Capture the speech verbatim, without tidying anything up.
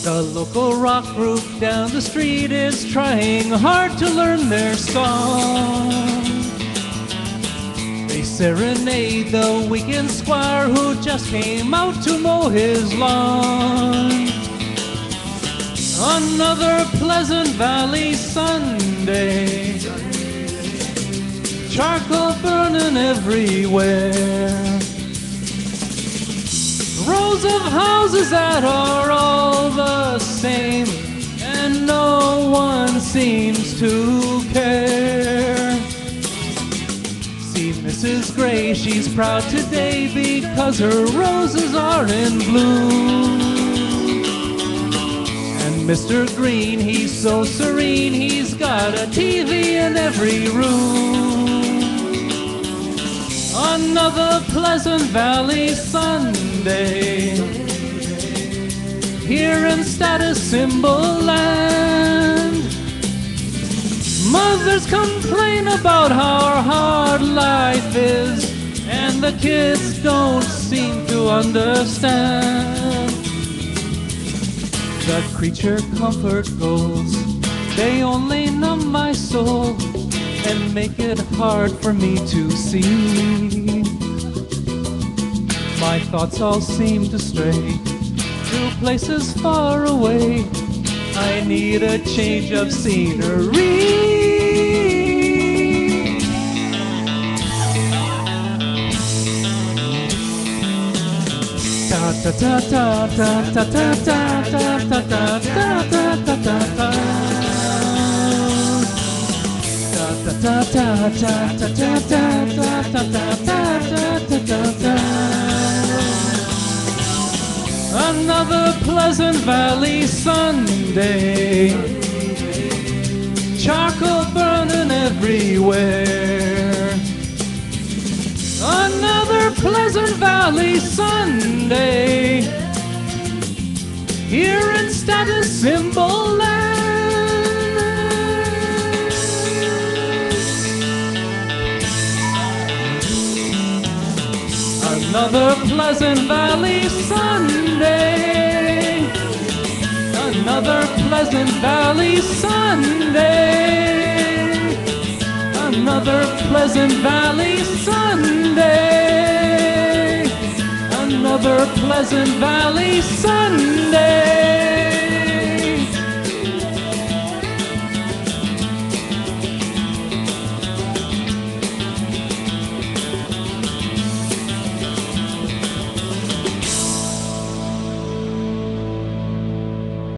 The local rock group down the street is trying hard to learn their song. They serenade the weekend squire who just came out to mow his lawn. Another Pleasant Valley Sunday, charcoal burning everywhere. Rows of houses that are all the same, and no one seems to care. See Missus Gray, she's proud today because her roses are in bloom. And Mister Green, he's so serene, he's got a T V in every room. Another Pleasant Valley Sunday here in status symbol land. Mothers complain about how hard life is, and the kids don't seem to understand. The creature comfort goals, they only numb my soul and make it hard for me to see. My thoughts all seem to stray to places far away. I need a change of scenery. Ta ta ta ta ta ta ta ta ta ta ta ta ta ta ta. Ta ta ta ta ta ta ta ta ta ta ta ta ta. Another Pleasant Valley Sunday, charcoal burning everywhere. Another Pleasant Valley Sunday here in status symbol land. Another Pleasant Valley Sunday, another Pleasant Valley Sunday, another Pleasant Valley Sunday, another Pleasant Valley Sunday.